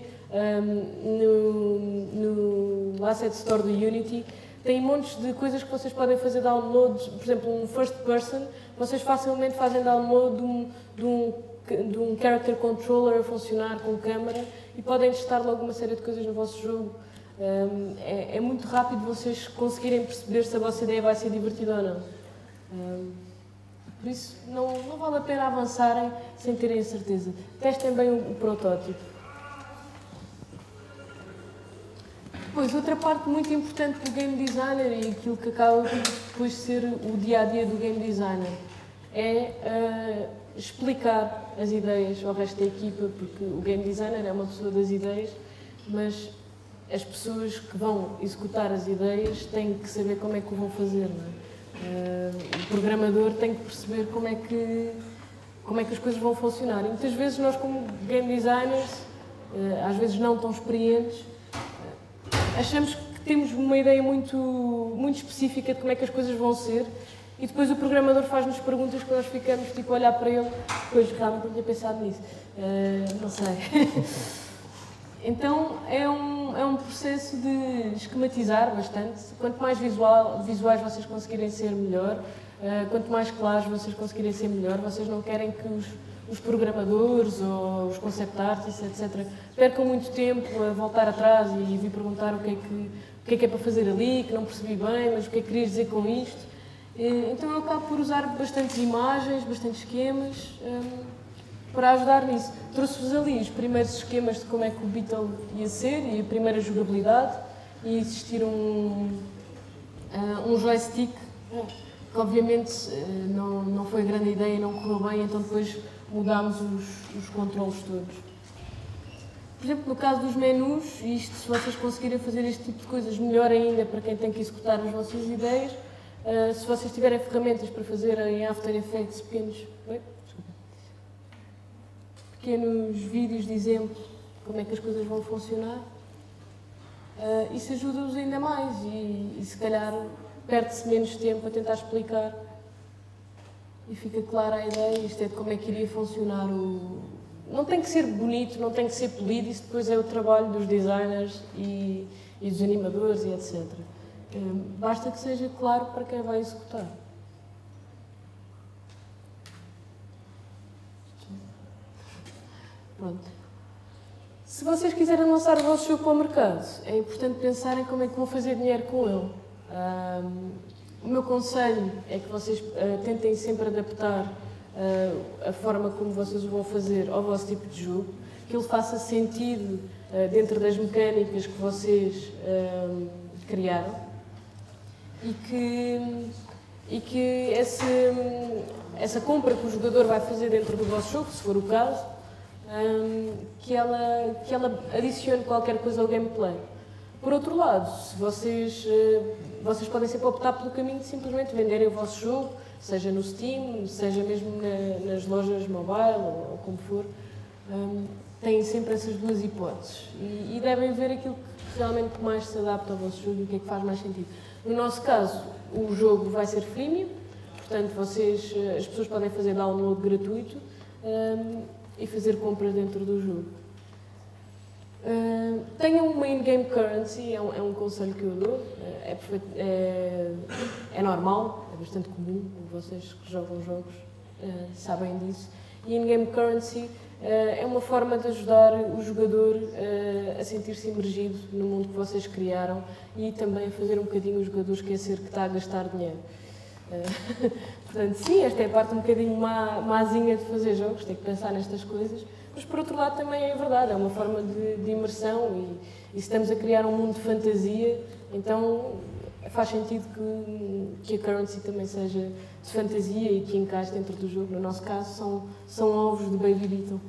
um, no, no Asset Store do Unity, tem montes de coisas que vocês podem fazer download. Por exemplo, um first person, vocês facilmente fazem download de um, de um, de um character controller a funcionar com câmera e podem testar logo uma série de coisas no vosso jogo. Um, é, é muito rápido vocês conseguirem perceber se a vossa ideia vai ser divertida ou não. Um, por isso, não, não vale a pena avançarem sem terem a certeza. Testem bem o, o protótipo. Depois, outra parte muito importante do game designer, e aquilo que acaba por depois ser o dia-a-dia do game designer, é uh, explicar as ideias ao resto da equipa, porque o game designer é uma pessoa das ideias, mas as pessoas que vão executar as ideias têm que saber como é que o vão fazer, não é? Uh, o programador tem que perceber como é que, como é que as coisas vão funcionar. E muitas vezes nós, como game designers, uh, às vezes não tão experientes, uh, achamos que temos uma ideia muito, muito específica de como é que as coisas vão ser, e depois o programador faz-nos perguntas que nós ficamos tipo a olhar para ele, pois realmente não tinha pensado nisso, uh, não sei. Então é um, é um processo de esquematizar bastante. Quanto mais visual, visuais vocês conseguirem ser, melhor. Uh, quanto mais claros vocês conseguirem ser, melhor. Vocês não querem que os, os programadores ou os concept artists, etcétera, percam muito tempo a voltar atrás e vir perguntar o que é que, o que é, que é para fazer ali, que não percebi bem, mas o que é que querias dizer com isto. Uh, então eu acabo por usar bastantes imagens, bastantes esquemas, um, para ajudar nisso. Trouxe-vos ali os primeiros esquemas de como é que o Beetle ia ser e a primeira jogabilidade, e existir um, uh, um joystick, que obviamente uh, não, não foi grande ideia e não correu bem, então depois mudámos os, os controles todos. Por exemplo, no caso dos menus, e isto, se vocês conseguirem fazer este tipo de coisas, melhor ainda para quem tem que executar as vossas ideias. Uh, se vocês tiverem ferramentas para fazer em After Effects pequenos... Oi? pequenos vídeos de exemplo de como é que as coisas vão funcionar, uh, isso ajuda-os ainda mais e, e se calhar perde-se menos tempo a tentar explicar e fica clara a ideia, isto é de como é que iria funcionar o... Não tem que ser bonito, não tem que ser polido, isso depois é o trabalho dos designers e, e dos animadores e etcétera. Uh, basta que seja claro para quem vai executar. Pronto. Se vocês quiserem lançar o vosso jogo para o mercado, é importante pensarem como é que vão fazer dinheiro com ele. Um, o meu conselho é que vocês uh, tentem sempre adaptar uh, a forma como vocês o vão fazer ao vosso tipo de jogo, que ele faça sentido uh, dentro das mecânicas que vocês uh, criaram e que, e que esse, essa compra que o jogador vai fazer dentro do vosso jogo, se for o caso, Um, que, ela, que ela adicione qualquer coisa ao gameplay. Por outro lado, se vocês, uh, vocês podem sempre optar pelo caminho de simplesmente venderem o vosso jogo, seja no Steam, seja mesmo na, nas lojas mobile ou, ou como for, um, têm sempre essas duas hipóteses e, e devem ver aquilo que realmente mais se adapta ao vosso jogo e o que é que faz mais sentido. No nosso caso, o jogo vai ser freemium, portanto vocês, as pessoas podem fazer download gratuito, um, e fazer compras dentro do jogo. Uh, tenham uma in-game currency, é um, é um conselho que eu dou, é, perfeito, é, é normal, é bastante comum, vocês que jogam jogos uh, sabem disso. E in-game currency uh, é uma forma de ajudar o jogador uh, a sentir-se imergido no mundo que vocês criaram e também a fazer um bocadinho o jogador esquecer que está a gastar dinheiro. Uh, portanto, sim, esta é a parte um bocadinho má, mázinha de fazer jogos, tem que pensar nestas coisas, mas por outro lado também é verdade, é uma forma de, de imersão e, e se estamos a criar um mundo de fantasia, então faz sentido que, que a currency também seja de fantasia e que encaixe dentro do jogo. No nosso caso, são, são ovos de Baby Beetle.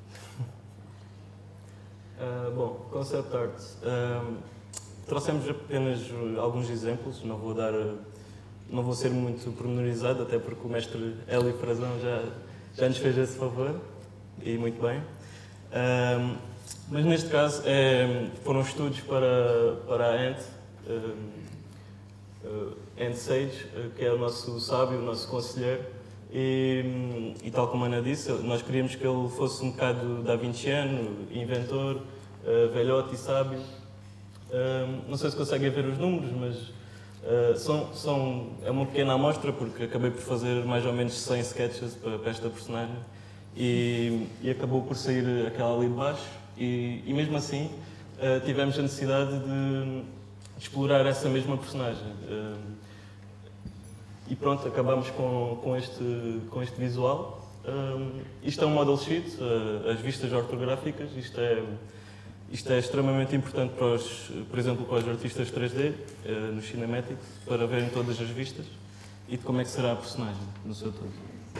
Uh, bom, concept art. Uh, trouxemos apenas alguns exemplos, não vou dar, não vou ser muito pormenorizado, até porque o mestre Hélio Frazão já, já nos fez esse favor, e muito bem. Uh, mas neste caso é, foram estudos para, para a Ant, uh, uh, Ant Sage, uh, que é o nosso sábio, o nosso conselheiro, e, e tal como a Ana disse, nós queríamos que ele fosse um bocado da vinciano, inventor, uh, velhote e sábio. Uh, não sei se conseguem ver os números, mas uh, são, são, é uma pequena amostra, porque acabei por fazer mais ou menos cem sketches para, para esta personagem e, e acabou por sair aquela ali de baixo e, e mesmo assim uh, tivemos a necessidade de, de explorar essa mesma personagem. Uh, E pronto, acabamos com, com, este, com este visual. Um, isto é um model sheet, uh, as vistas ortográficas. Isto é, isto é extremamente importante, para os, por exemplo, para os artistas três D, uh, no Cinematics, para verem todas as vistas e de como é que será a personagem no seu todo.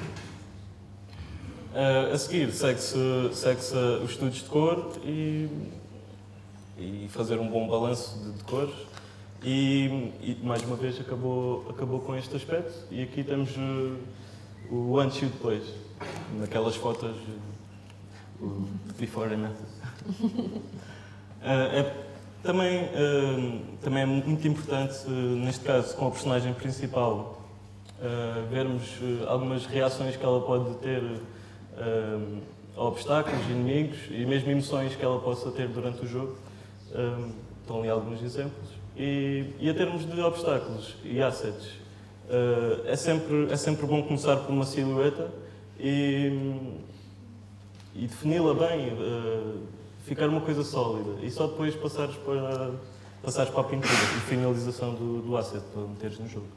Uh, a seguir, segue-se segue os estudos de cor e, e fazer um bom balanço de, de cores. E, e mais uma vez acabou, acabou com este aspecto e aqui temos uh, o antes e o depois, naquelas fotos, uh, o before and after. uh, é, também, uh, também é muito importante, uh, neste caso com a personagem principal, uh, vermos uh, algumas reações que ela pode ter uh, a obstáculos, inimigos e mesmo emoções que ela possa ter durante o jogo. Uh, estão ali alguns exemplos. E, e a termos de obstáculos e assets, uh, é, sempre, é sempre bom começar por uma silhueta e, e defini-la bem, uh, ficar uma coisa sólida e só depois passares para, passares para a pintura e finalização do, do asset para meteres no jogo.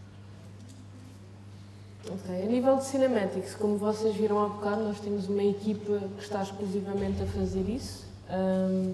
Ok, a nível de cinematics, como vocês viram há bocado, nós temos uma equipa que está exclusivamente a fazer isso. Um,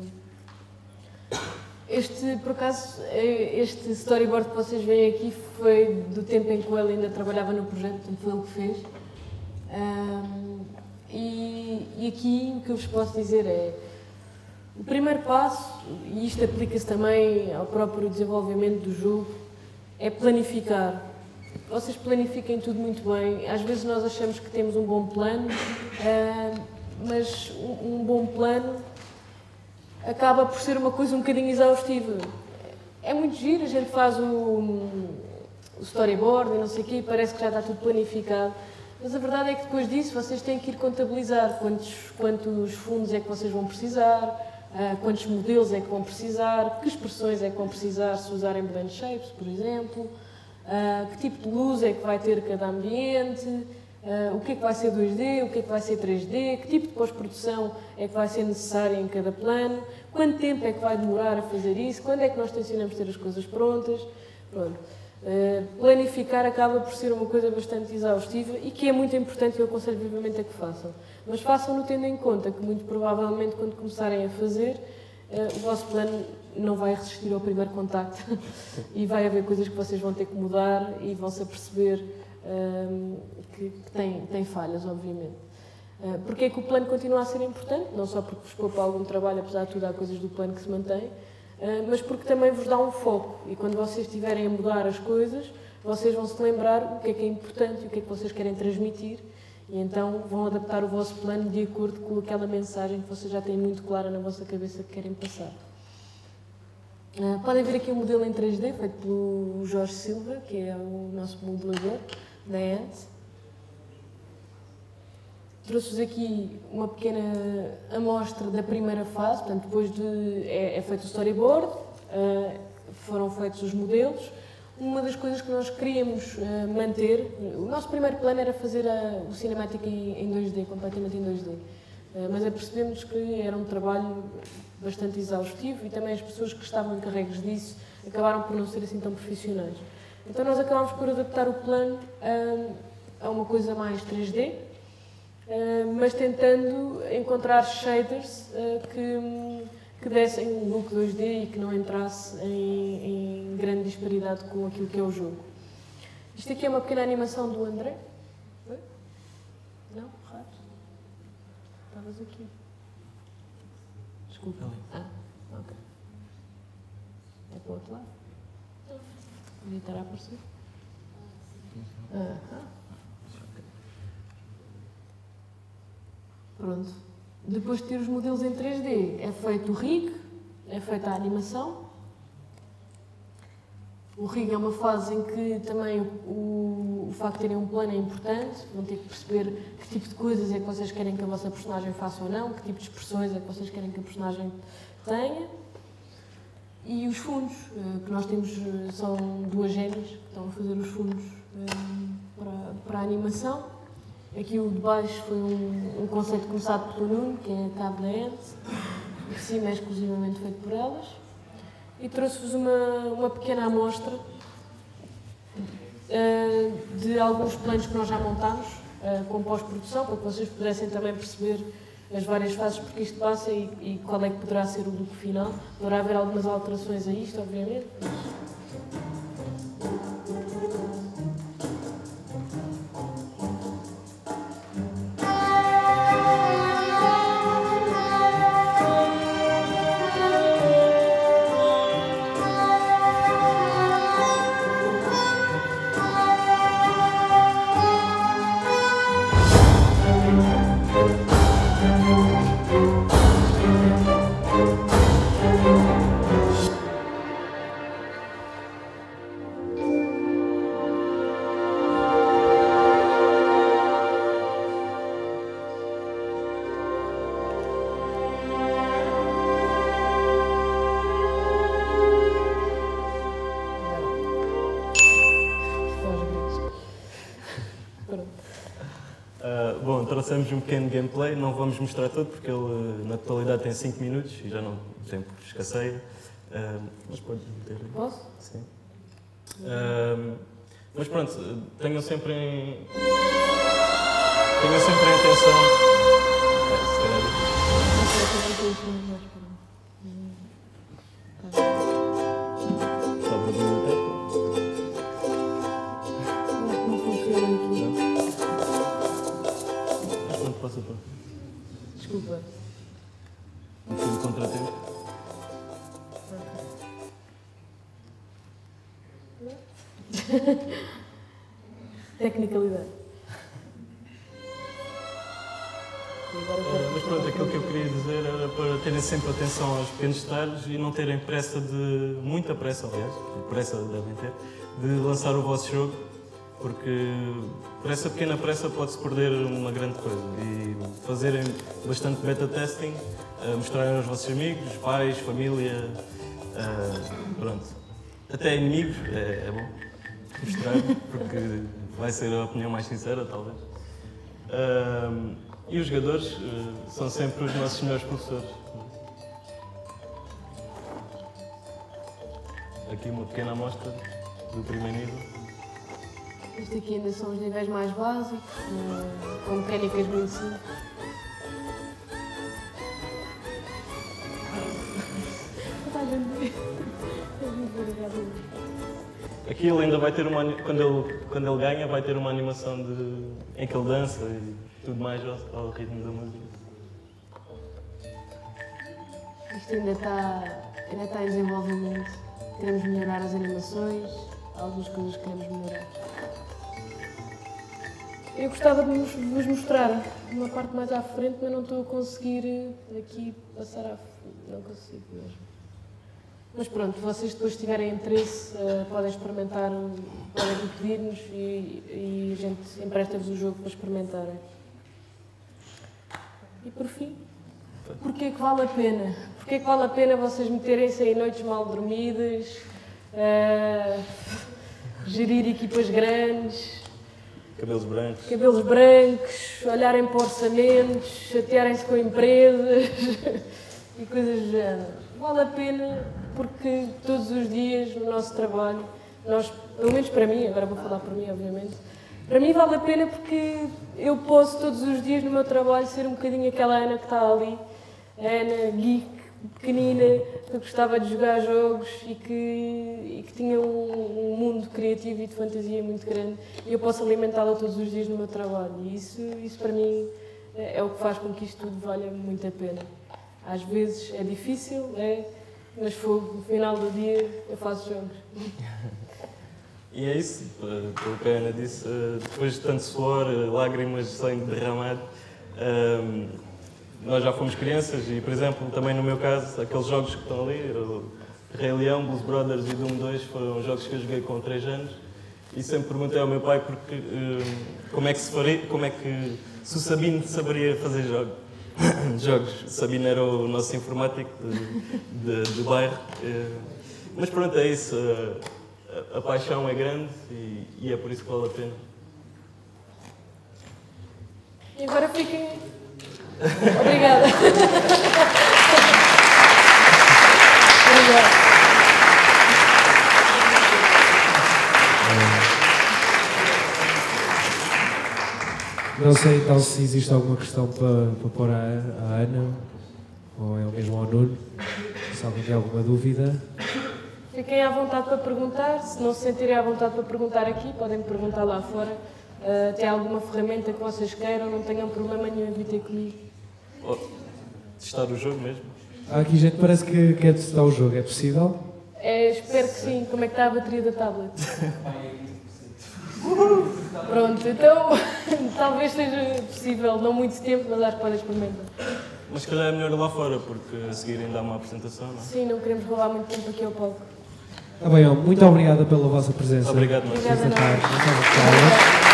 Este, por acaso, este storyboard que vocês veem aqui foi do tempo em que ele ainda trabalhava no projeto, portanto foi ele que fez. Um, e, e aqui o que eu vos posso dizer é, o primeiro passo, e isto aplica-se também ao próprio desenvolvimento do jogo, é planificar. Vocês planifiquem tudo muito bem. Às vezes nós achamos que temos um bom plano, uh, mas um, um bom plano acaba por ser uma coisa um bocadinho exaustiva. É muito giro, a gente faz o, o storyboard e não sei o quê, e parece que já está tudo planificado, mas a verdade é que depois disso vocês têm que ir contabilizar quantos, quantos fundos é que vocês vão precisar, uh, quantos modelos é que vão precisar, que expressões é que vão precisar se usarem blend shapes, por exemplo, uh, que tipo de luz é que vai ter cada ambiente, Uh, o que é que vai ser dois D, o que é que vai ser três D, que tipo de pós-produção é que vai ser necessária em cada plano, quanto tempo é que vai demorar a fazer isso, quando é que nós tencionamos ter as coisas prontas. Pronto. Uh, planificar acaba por ser uma coisa bastante exaustiva e que é muito importante e eu aconselho vivamente a que façam. Mas façam-no tendo em conta que muito provavelmente quando começarem a fazer, uh, o vosso plano não vai resistir ao primeiro contacto e vai haver coisas que vocês vão ter que mudar e vão-se aperceber Um, que, que tem, tem falhas, obviamente. Uh, porque é que o plano continua a ser importante? Não só porque vos poupa algum trabalho, apesar de tudo, há coisas do plano que se mantém, uh, mas porque também vos dá um foco. E quando vocês estiverem a mudar as coisas, vocês vão se lembrar o que é que é importante e o que é que vocês querem transmitir, e então vão adaptar o vosso plano de acordo com aquela mensagem que vocês já têm muito clara na vossa cabeça que querem passar. Uh, podem ver aqui um modelo em três D feito pelo Jorge Silva, que é o nosso modelador da Ant. Trouxe-vos aqui uma pequena amostra da primeira fase, portanto, depois de é, é feito o storyboard, uh, foram feitos os modelos. Uma das coisas que nós queríamos uh, manter, o nosso primeiro plano era fazer a, o cinematic em, em dois D, completamente em dois D, uh, mas apercebemos que era um trabalho bastante exaustivo e também as pessoas que estavam encarregues disso acabaram por não ser assim tão profissionais. Então nós acabámos por adaptar o plano a, a uma coisa mais três D, uh, mas tentando encontrar shaders uh, que, que dessem um look dois D e que não entrasse em, em grande disparidade com aquilo que é o jogo. Isto aqui é uma pequena animação do André. Oi? Não? Rato? Estavas aqui. Desculpa. Ah, ok. É para o outro lado? Podia estar a aparecer. Ah, ah. Pronto. Depois de ter os modelos em três D, é feito o rig, é feita a animação. O rig é uma fase em que também o, o facto de terem um plano é importante. Vão ter que perceber que tipo de coisas é que vocês querem que a vossa personagem faça ou não, que tipo de expressões é que vocês querem que a personagem tenha. E os fundos, que nós temos, são duas gêmeas que estão a fazer os fundos para, para a animação. Aqui o de baixo foi um, um conceito começado pelo Nuno, que é a Cabo da Ente, que cima é exclusivamente feito por elas. E trouxe-vos uma, uma pequena amostra uh, de alguns planos que nós já montámos uh, com pós-produção, para que vocês pudessem também perceber as várias fases porque isto passa e, e qual é que poderá ser o look final. Poderá haver algumas alterações a isto, obviamente. Mas... Trouxemos um pequeno gameplay, não vamos mostrar todo porque ele na totalidade tem cinco minutos e já não, o tempo escasseia. Uh, mas podes meter aí. Posso? Sim. Uh, mas pronto, tenham sempre em. Tenham sempre em atenção. É, se calhar. Só para a biblioteca. Não funciona aqui. Passa para. Desculpa. Um filme contratempo. Tecnicalidade. Uh, mas pronto, aquilo que eu queria dizer era para terem sempre atenção aos pequenos detalhes e não terem pressa de. muita pressa, aliás, pressa devem ter, de lançar o vosso jogo. Porque por essa pequena pressa pode-se perder uma grande coisa e fazerem bastante beta testing, uh, mostrarem aos vossos amigos, pais, família, uh, pronto, até inimigos, é, é bom mostrar porque vai ser a opinião mais sincera talvez. Uh, e os jogadores uh, são sempre os nossos melhores professores. Aqui uma pequena amostra do primeiro nível. Isto aqui ainda são os níveis mais básicos, com mecânicas muito simples. Aqui ele ainda vai ter uma, quando ele, quando ele ganha, vai ter uma animação de, em que ele dança e tudo mais ao, ao ritmo da música. Isto ainda está, ainda está em desenvolvimento. Queremos melhorar as animações, algumas coisas que queremos melhorar. Eu gostava de vos mostrar uma parte mais à frente, mas não estou a conseguir aqui passar à frente. Não consigo mesmo. Mas pronto, vocês depois se tiverem interesse, uh, podem experimentar, podem pedir-nos e, e a gente empresta-vos o jogo para experimentarem. E por fim, porquê que vale a pena? Porquê que vale a pena vocês meterem-se em noites mal dormidas, uh, gerir equipas grandes, Cabelos brancos. Cabelos brancos, olharem para orçamentos, chatearem-se com empresas e coisas do género. Vale a pena porque todos os dias no nosso trabalho, nós, pelo menos para mim, agora vou falar para mim, obviamente, para mim vale a pena porque eu posso todos os dias no meu trabalho ser um bocadinho aquela Ana que está ali, a Ana geek, pequenina que gostava de jogar jogos e que, e que tinha um, um mundo criativo e de fantasia muito grande e eu posso alimentá-la todos os dias no meu trabalho e isso, isso para mim é o que faz com que isto tudo valha muito a pena. Às vezes é difícil, é, mas fogo, no final do dia eu faço jogos. E é isso, pelo que a Ana disse, depois de tanto suor, lágrimas, sangue derramado, nós já fomos crianças e, por exemplo, também no meu caso, aqueles jogos que estão ali, o Rei Leão, Blues Brothers e Doom dois, foram jogos que eu joguei com três anos e sempre perguntei ao meu pai porque, como é que se faria, como é que se o Sabino saberia fazer jogos. jogos. O Sabino era o nosso informático de, de, de bairro, mas pronto, é isso. A paixão é grande e, e é por isso que vale a pena. E agora fiquem... Obrigada. Obrigada. Não sei então se existe alguma questão para, para pôr à, à Ana ou é mesmo ao Nuno. Se alguém tem alguma dúvida. Fiquem à vontade para perguntar, se não se sentirem à vontade para perguntar aqui, podem me perguntar lá fora. Uh, tem alguma ferramenta que vocês queiram, não tenham problema nenhum em vir ter comigo. Oh, testar o jogo mesmo? Há aqui gente que parece que quer testar o jogo, é possível? É, espero que sim. Como é que está a bateria da tablet? Pronto, então talvez seja possível, não muito tempo, mas acho que podem experimentar. Mas se calhar é melhor ir lá fora, porque a seguir ainda há uma apresentação, não é? Sim, não queremos roubar muito tempo aqui ao palco. Tá bem, ó, muito obrigada pela vossa presença. Obrigado, nós. Obrigada, Esta nós. tarde. Muito obrigada.